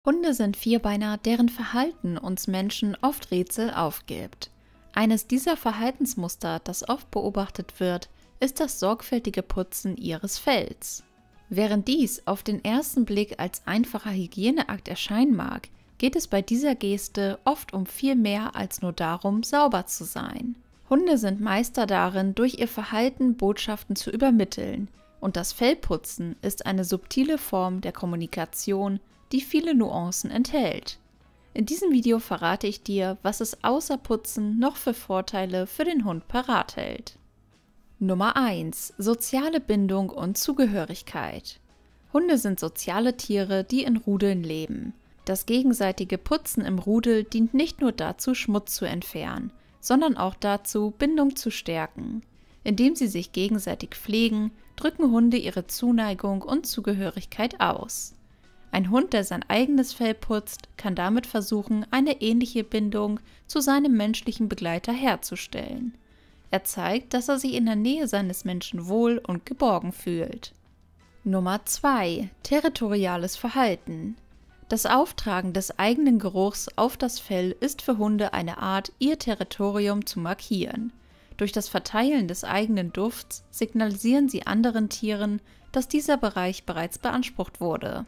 Hunde sind Vierbeiner, deren Verhalten uns Menschen oft Rätsel aufgibt. Eines dieser Verhaltensmuster, das oft beobachtet wird, ist das sorgfältige Putzen ihres Fells. Während dies auf den ersten Blick als einfacher Hygieneakt erscheinen mag, geht es bei dieser Geste oft um viel mehr als nur darum, sauber zu sein. Hunde sind Meister darin, durch ihr Verhalten Botschaften zu übermitteln, und das Fellputzen ist eine subtile Form der Kommunikation, die viele Nuancen enthält. In diesem Video verrate ich dir, was es außer Putzen noch für Vorteile für den Hund parat hält. Nummer 1. Soziale Bindung und Zugehörigkeit. Hunde sind soziale Tiere, die in Rudeln leben. Das gegenseitige Putzen im Rudel dient nicht nur dazu, Schmutz zu entfernen, sondern auch dazu, Bindung zu stärken. Indem sie sich gegenseitig pflegen, drücken Hunde ihre Zuneigung und Zugehörigkeit aus. Ein Hund, der sein eigenes Fell putzt, kann damit versuchen, eine ähnliche Bindung zu seinem menschlichen Begleiter herzustellen. Er zeigt, dass er sich in der Nähe seines Menschen wohl und geborgen fühlt. Nummer 2. Territoriales Verhalten. Das Auftragen des eigenen Geruchs auf das Fell ist für Hunde eine Art, ihr Territorium zu markieren. Durch das Verteilen des eigenen Dufts signalisieren sie anderen Tieren, dass dieser Bereich bereits beansprucht wurde.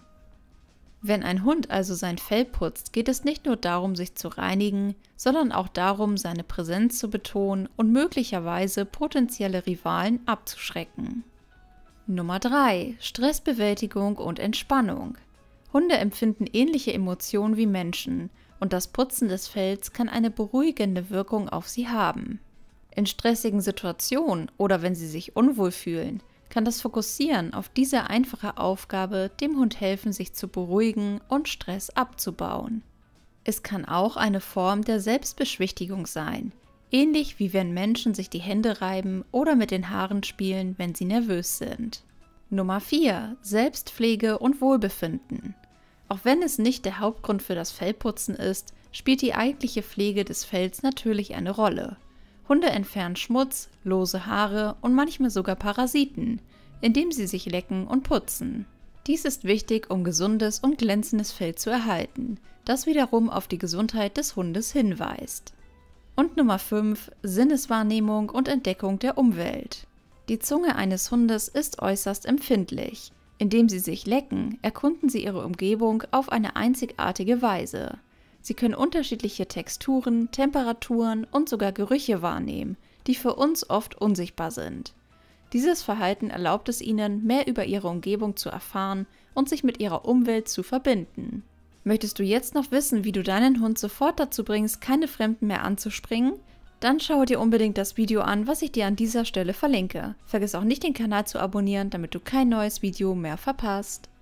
Wenn ein Hund also sein Fell putzt, geht es nicht nur darum, sich zu reinigen, sondern auch darum, seine Präsenz zu betonen und möglicherweise potenzielle Rivalen abzuschrecken. Nummer 3. Stressbewältigung und Entspannung. Hunde empfinden ähnliche Emotionen wie Menschen, und das Putzen des Fells kann eine beruhigende Wirkung auf sie haben. In stressigen Situationen oder wenn sie sich unwohl fühlen, kann das Fokussieren auf diese einfache Aufgabe dem Hund helfen, sich zu beruhigen und Stress abzubauen. Es kann auch eine Form der Selbstbeschwichtigung sein, ähnlich wie wenn Menschen sich die Hände reiben oder mit den Haaren spielen, wenn sie nervös sind. Nummer 4. Selbstpflege und Wohlbefinden. Auch wenn es nicht der Hauptgrund für das Fellputzen ist, spielt die eigentliche Pflege des Fells natürlich eine Rolle. Hunde entfernen Schmutz, lose Haare und manchmal sogar Parasiten, indem sie sich lecken und putzen. Dies ist wichtig, um gesundes und glänzendes Fell zu erhalten, das wiederum auf die Gesundheit des Hundes hinweist. Und Nummer 5. Sinneswahrnehmung und Entdeckung der Umwelt. Die Zunge eines Hundes ist äußerst empfindlich. Indem sie sich lecken, erkunden sie ihre Umgebung auf eine einzigartige Weise. Sie können unterschiedliche Texturen, Temperaturen und sogar Gerüche wahrnehmen, die für uns oft unsichtbar sind. Dieses Verhalten erlaubt es ihnen, mehr über ihre Umgebung zu erfahren und sich mit ihrer Umwelt zu verbinden. Möchtest du jetzt noch wissen, wie du deinen Hund sofort dazu bringst, keine Fremden mehr anzuspringen? Dann schaue dir unbedingt das Video an, was ich dir an dieser Stelle verlinke. Vergiss auch nicht, den Kanal zu abonnieren, damit du kein neues Video mehr verpasst.